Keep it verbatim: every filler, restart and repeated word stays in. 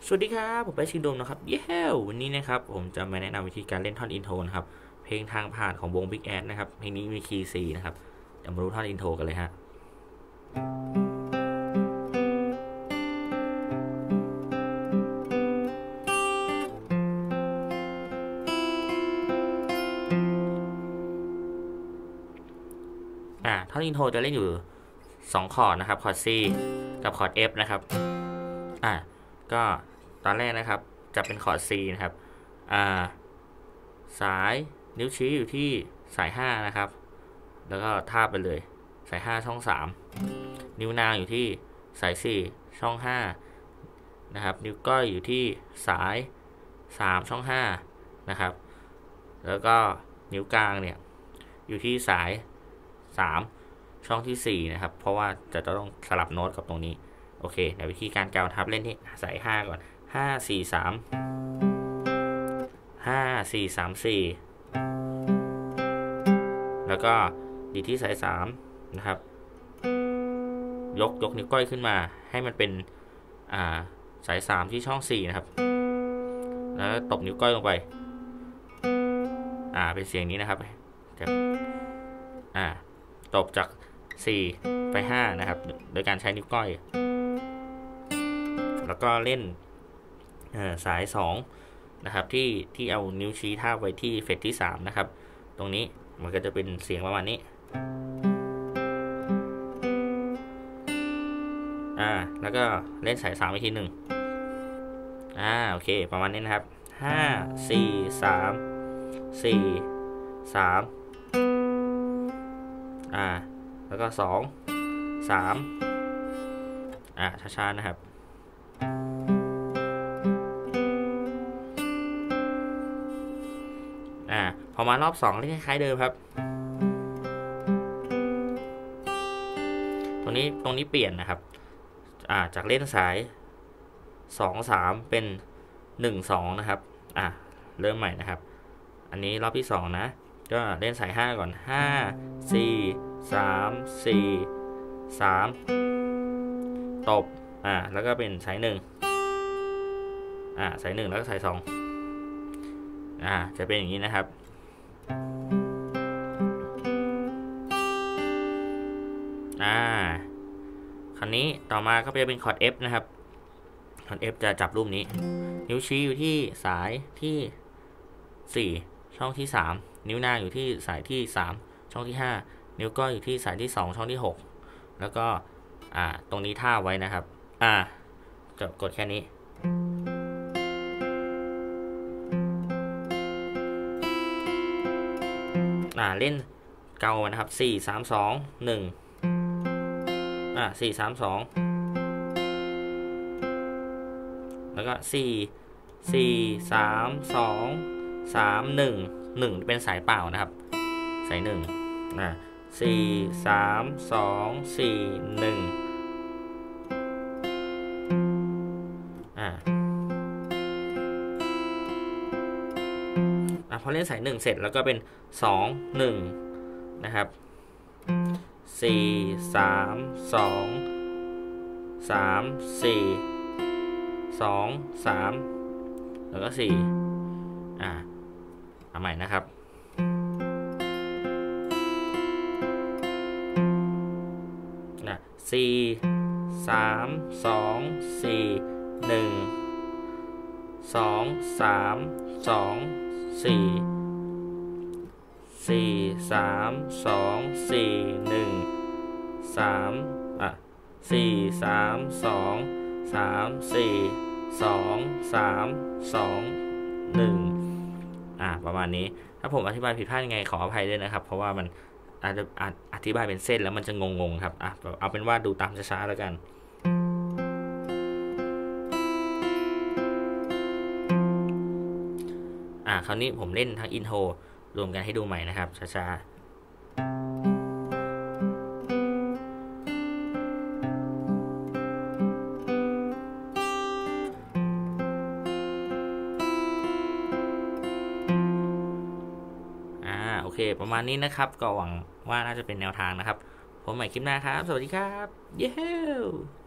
สวัสดีครับผมไปชิงโดมนะครับเย้วันนี้นะครับผมจะมาแนะนำวิธีการเล่นท่อนอินโทรนะครับเพลงทางผ่านของวง Big Ass นะครับเพลงนี้มีคีย์ C นะครับเดี๋ยวมารู้ท่อนอินโทรกันเลยฮะอ่าท่อนอินโทรจะเล่นอยู่สองคอร์ดนะครับคอร์ด C กับคอร์ด F นะครับอ่าก็ตอนแรกนะครับจะเป็นคอร์ด C นะครับอ่าสายนิ้วชี้อยู่ที่สายห้านะครับแล้วก็ทาบไปเลยสายห้าช่องสามนิ้วนางอยู่ที่สายสี่ช่องห้านะครับนิ้วก้อยอยู่ที่สายสามช่องห้านะครับแล้วก็นิ้วกลางเนี่ยอยู่ที่สายสามช่องที่สี่นะครับเพราะว่าจะต้องสลับโน้ตกับตรงนี้โอเคในวิธีการกาวทับเล่นที่สายห้าก่อนห้า สี่ สาม ห้า สี่ สาม สี่แล้วก็ดีที่สายสามนะครับยกยกนิ้วก้อยขึ้นมาให้มันเป็นอ่าสายสามที่ช่องสี่นะครับแล้วตบนิ้วก้อยลงไปอ่าเป็นเสียงนี้นะครับจะอ่าตบจากสี่ไปห้านะครับโดยการใช้นิ้วก้อยแล้วก็เล่นสายสองนะครับที่ที่เอานิ้วชี้ทาบไว้ที่เฟรตที่สามนะครับตรงนี้มันก็จะเป็นเสียงประมาณนี้อ่าแล้วก็เล่นสายสามอีกทีหนึ่งอ่าโอเคประมาณนี้นะครับห้า สี่ สาม สี่ สามอ่าแล้วก็สอง สามอ่าช้าๆนะครับอ่าพอมารอบสองเล่นคล้ายๆเดิมครับตรงนี้ตรงนี้เปลี่ยนนะครับอ่าจากเล่นสายสอง สามเป็นหนึ่ง สองนะครับอ่าเริ่มใหม่นะครับอันนี้รอบที่สองนะก็เล่นสายห้าก่อนห้า สี่ สาม สี่ สามตบอ่าแล้วก็เป็นสายหนึ่งอ่าสายหนึ่งแล้วก็สายสองอ่าจะเป็นอย่างนี้นะครับอ่าคราวนี้ต่อมาก็จะเป็นคอร์ด F นะครับคอร์ด F จะจับรูปนี้นิ้วชี้อยู่ที่สายที่สี่ช่องที่สามนิ้วนางอยู่ที่สายที่สามช่องที่ห้านิ้วก้อยอยู่ที่สายที่สองช่องที่หกแล้วก็อ่าตรงนี้ท่าไว้นะครับอ่าจะกดแค่นี้อ่าเล่นเกานะครับสี่ สาม สอง หนึ่งอ่าสี่ สาม สองแล้วก็สี่ สี่ สาม สอง สาม หนึ่ง หนึ่งเป็นสายเปล่านะครับสายหนึ่งอ่าสี่ สาม สอง สี่ หนึ่งอ่าอ่าพอเล่นสายหนึ่งเสร็จแล้วก็เป็นสอง หนึ่งนะครับสี่ สาม สอง สาม สี่ สอง สามแล้วก็สี่อ่าเอาใหม่นะครับนะสี่ สาม สอง สี่ หนึ่ง สอง สาม สอง สี่ สี่ สาม สอง สี่ หนึ่ง สามอ่ะสี่ สาม สอง สาม สี่ สอง สาม สอง หนึ่งอ่าประมาณนี้ถ้าผมอธิบายผิดพลาดยังไงขออภัยด้วยนะครับเพราะว่ามันอาจจะอธิบายเป็นเส้นแล้วมันจะงงๆครับอ่ะเอาเป็นว่าดูตามช้าๆแล้วกันอ่าคราวนี้ผมเล่นทั้งอินโทรรวมกันให้ดูใหม่นะครับช้าๆโอเคประมาณนี้นะครับก็หวังว่าน่าจะเป็นแนวทางนะครับผมใหม่คลิปหน้าครับสวัสดีครับเย้